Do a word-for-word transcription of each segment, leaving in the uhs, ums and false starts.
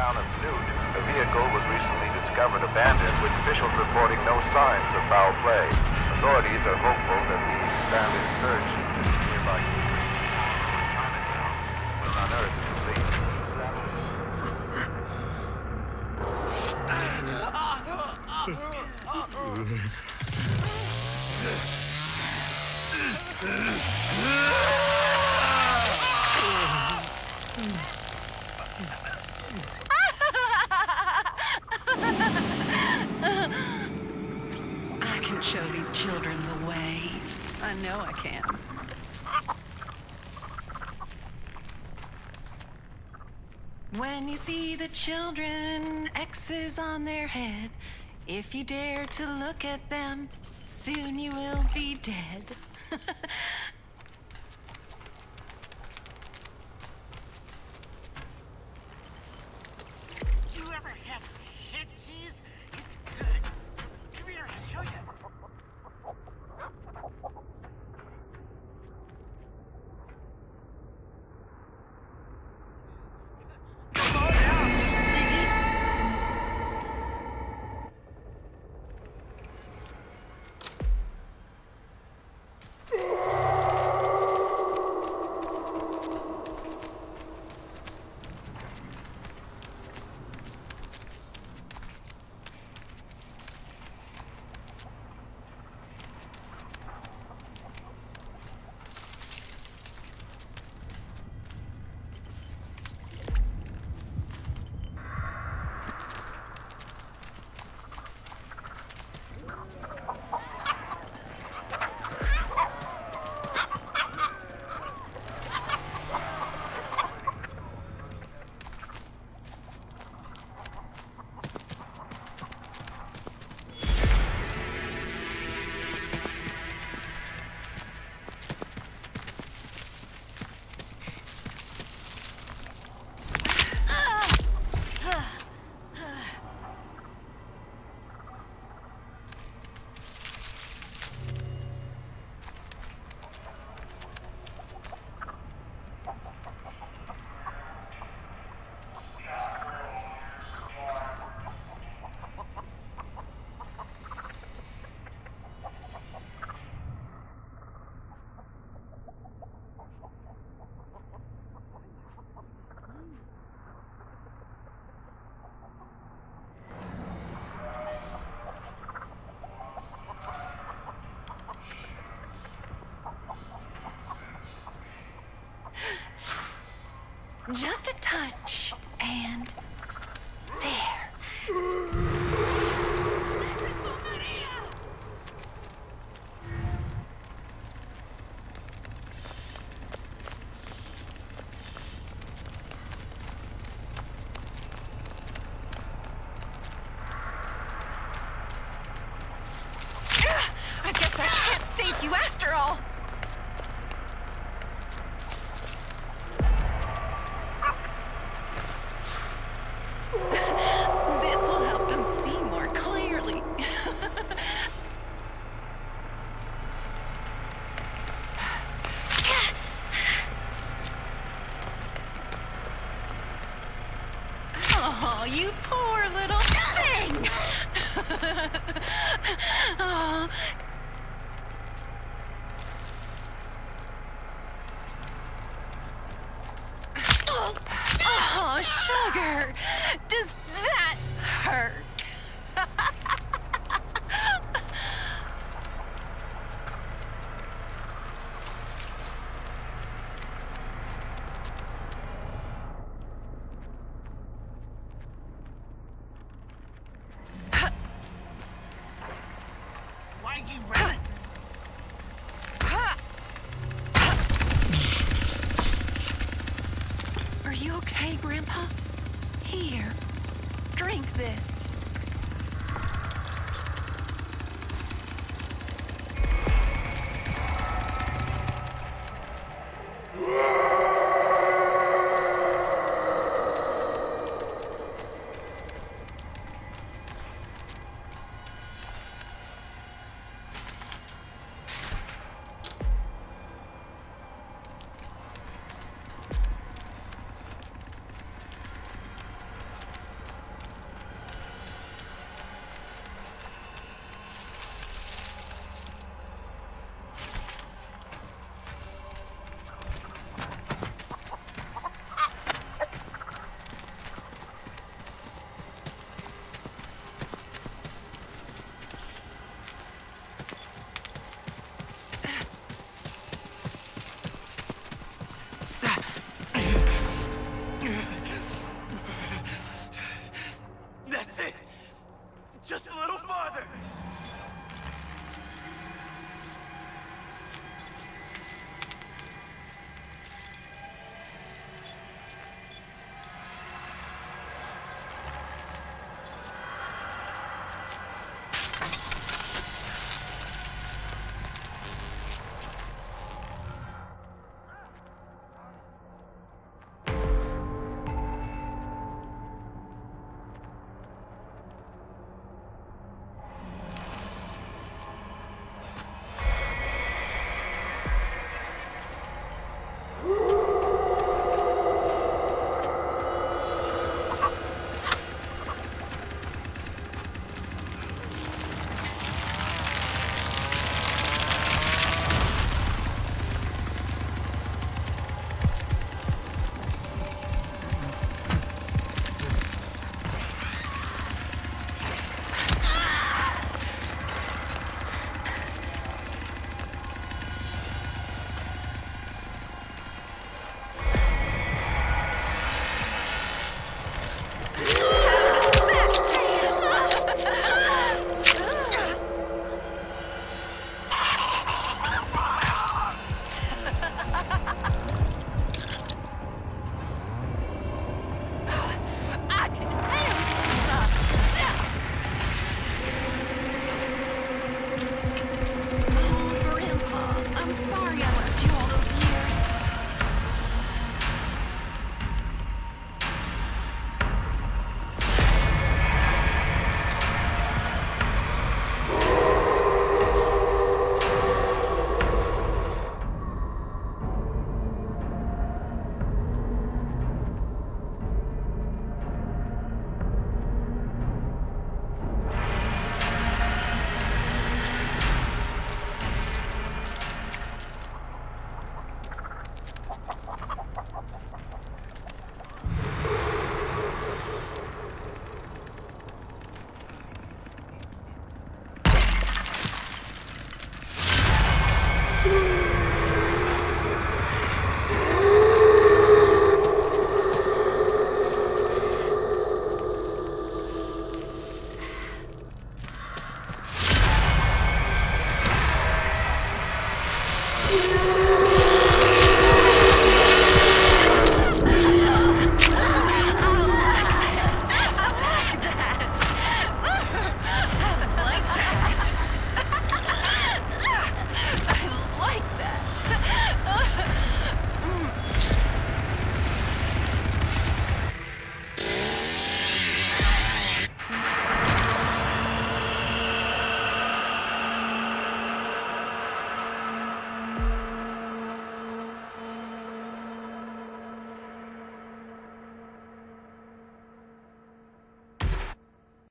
town of Newt, a vehicle was recently discovered abandoned, with officials reporting no signs of foul play. Authorities are hopeful that the expanded search nearby Chinatown will unearth the lead. I can show these children the way. I know I can. When you see the children, X's on their head. If you dare to look at them, soon you will be dead. You ever have head cheese? It's good. Come here, I'll show you. Come on out, baby. Just a touch, and there. I guess I can't save you after all. This will help them see more clearly. Oh, you poor little thing. Oh. Oh, sugar! Does that hurt? Why you run? Are you okay, Grandpa? Here, drink this.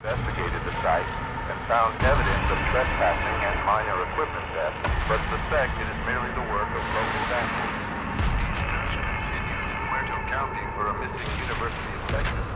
investigated the site and found evidence of trespassing and minor equipment theft, but suspect it is merely the work of local vandals. Search continues in Muerto County for a missing university executive.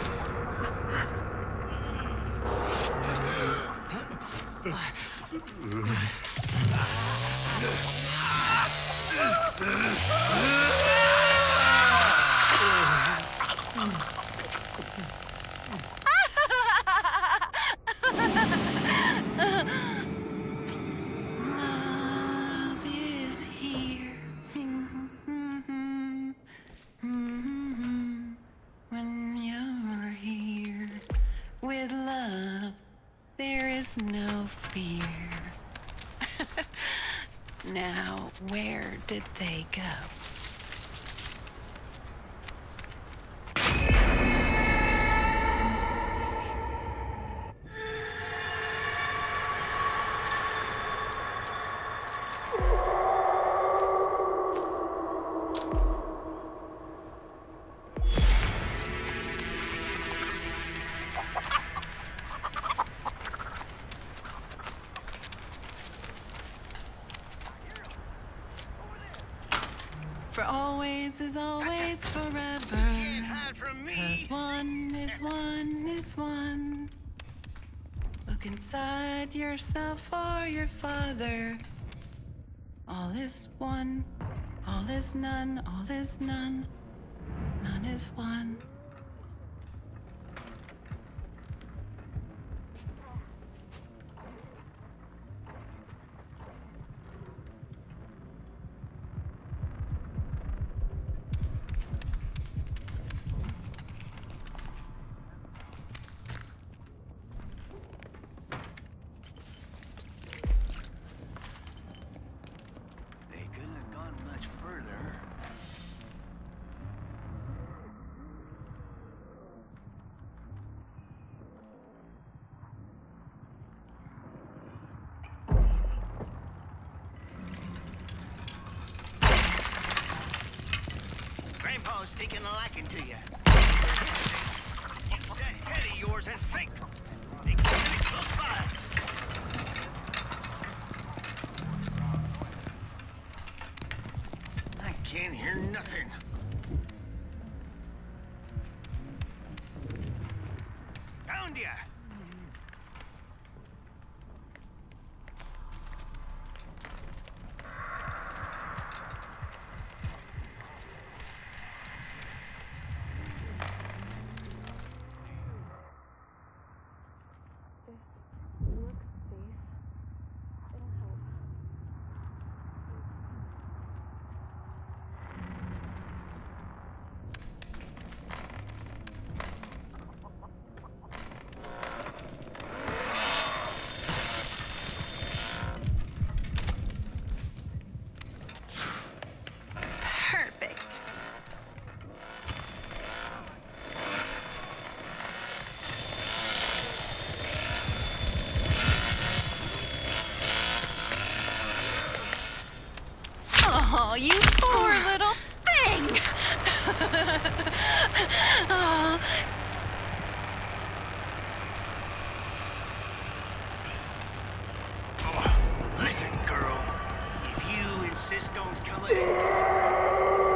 Love is here. When you're here with love, there is no fear. Now, where did they go? For always is always forever. Hide from me. Cause one is one is one. Look inside yourself or your father. All is one, all is none, all is none, none is one. They couldn't have gone much further. Grandpa's taking a liking to you. Use that head of yours and think. They keep it close by. I can't hear nothing. Found ya! Perfect. Oh, you poor little thing! Oh. Listen, girl. If you insist on coming...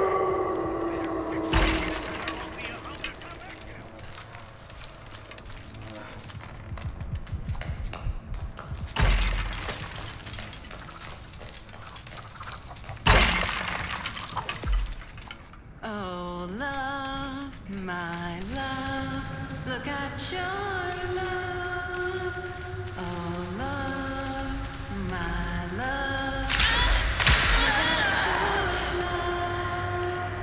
Oh, love, my love, look at your love. Oh, love, my love, look at your love.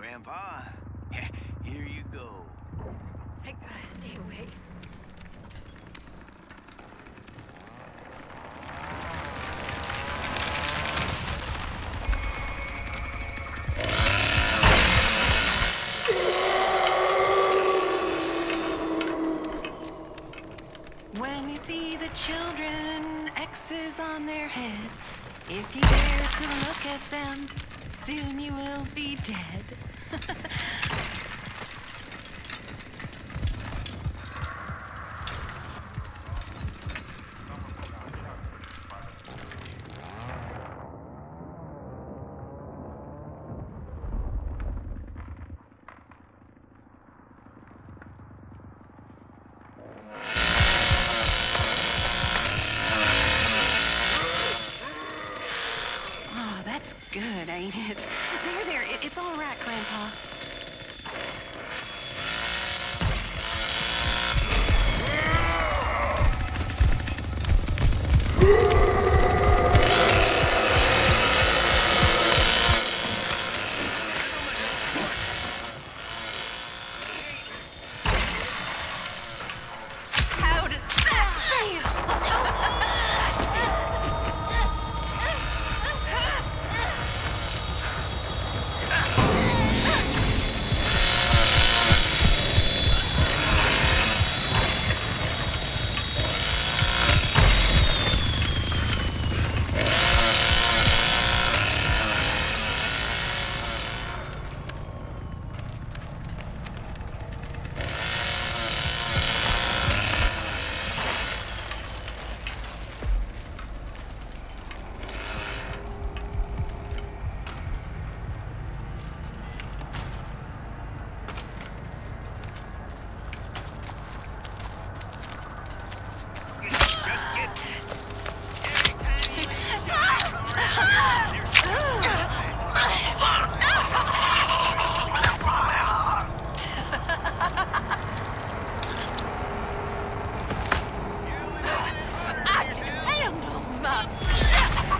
Grandpa. Here you go. I gotta stay away. When you see the children, X's on their head. If you dare to look at them, soon you will be dead. Oh, that's good, ain't it? There, there, it- it's all right, Grandpa. How does that I can handle myself?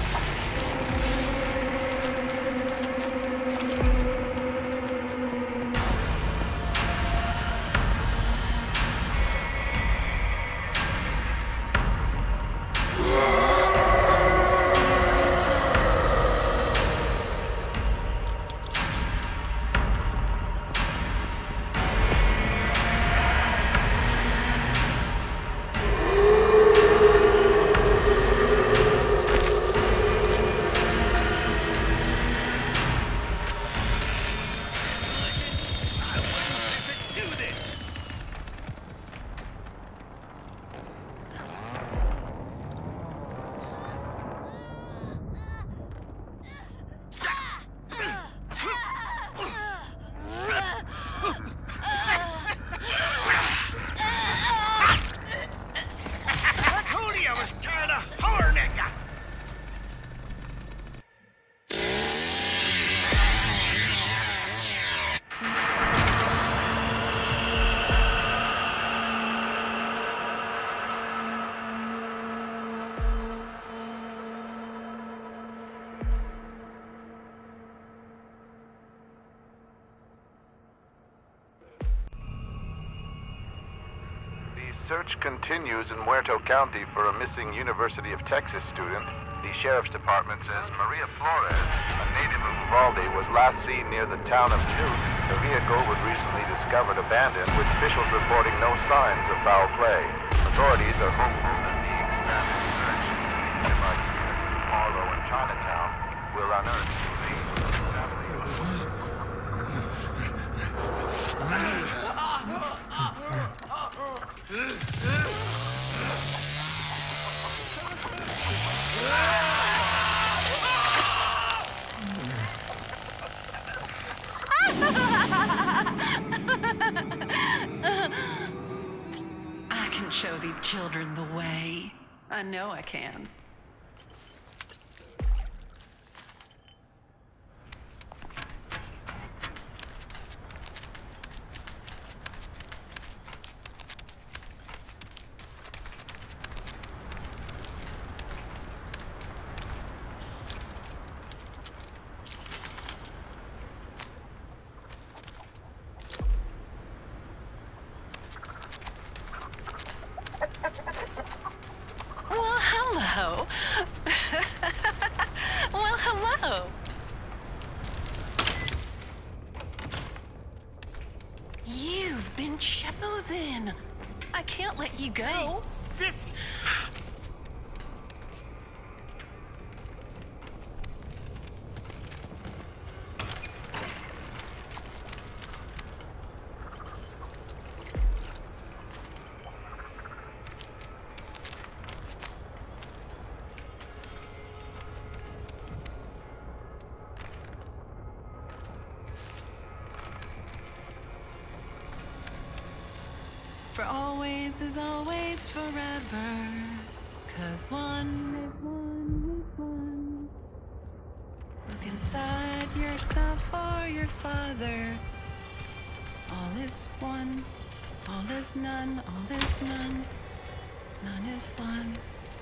Do this. I told you I was tired of hollering at ya. The search continues in Muerto County for a missing University of Texas student. The sheriff's department says Maria Flores, a native of Uvalde, was last seen near the town of Newt. The vehicle was recently discovered abandoned, with officials reporting no signs of foul play. Authorities are hopeful that the expanded search in nearby communities Marlow and Chinatown will unearth I can show these children the way. I know I can. Oh. Well, hello. You've been chosen. I can't let you go. Hey, sissy! For always is always forever. Cause one is one is one. Look inside yourself or your father. All is one, all is none, all is none, none is one.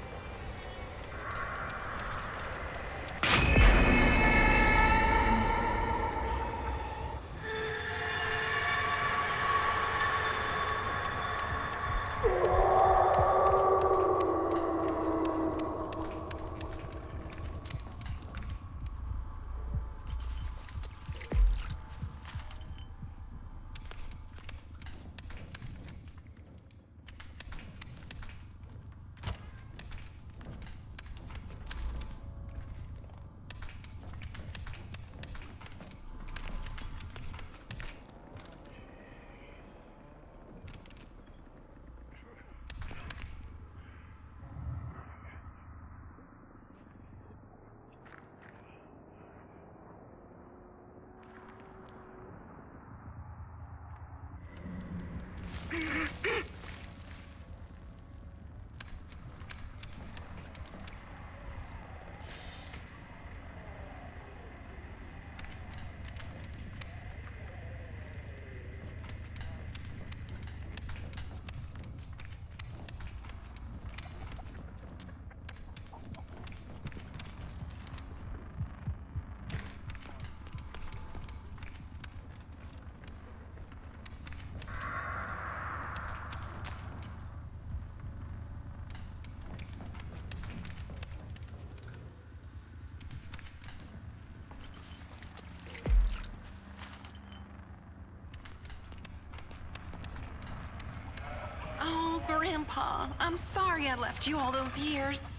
Oh, Grandpa, I'm sorry I left you all those years.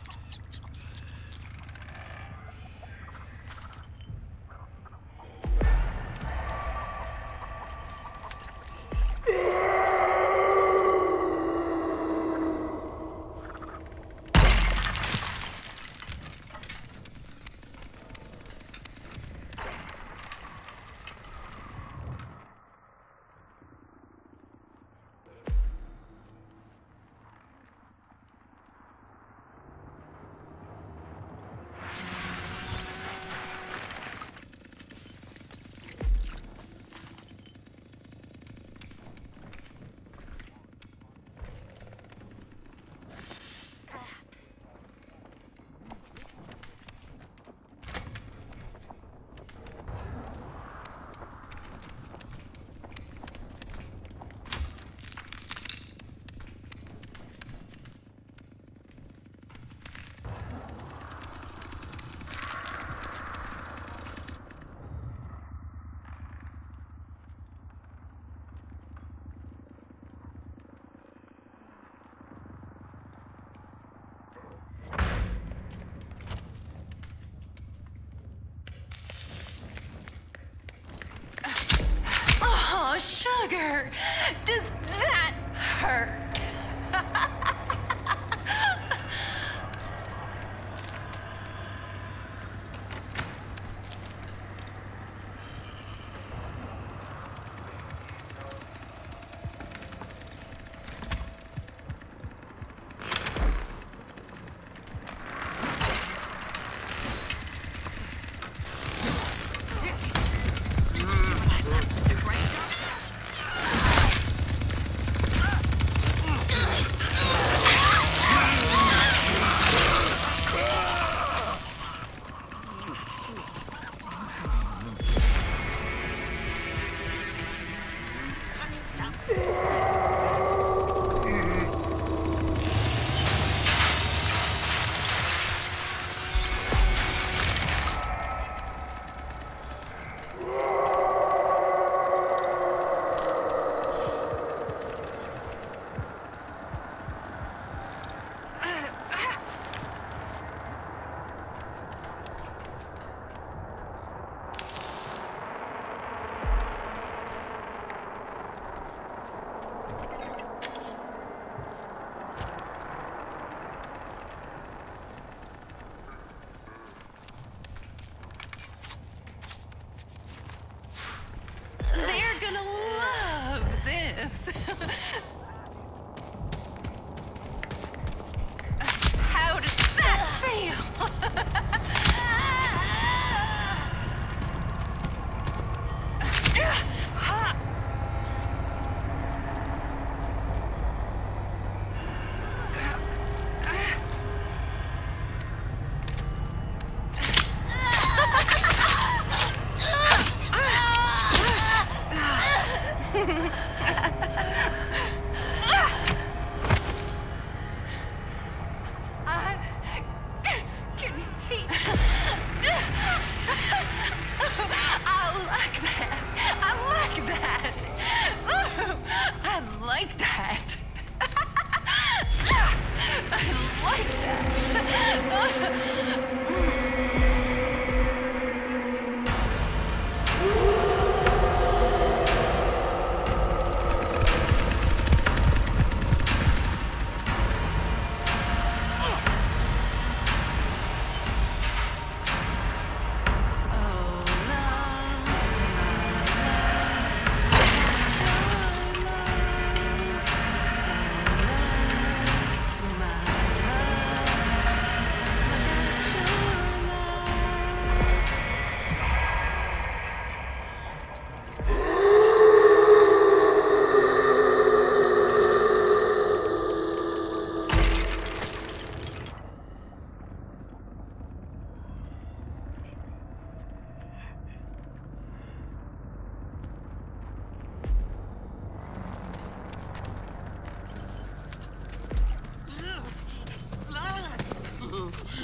Oh, sugar! Does that hurt?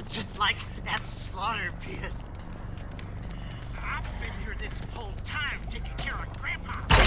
Just like that slaughter pit. I've been here this whole time taking care of Grandpa.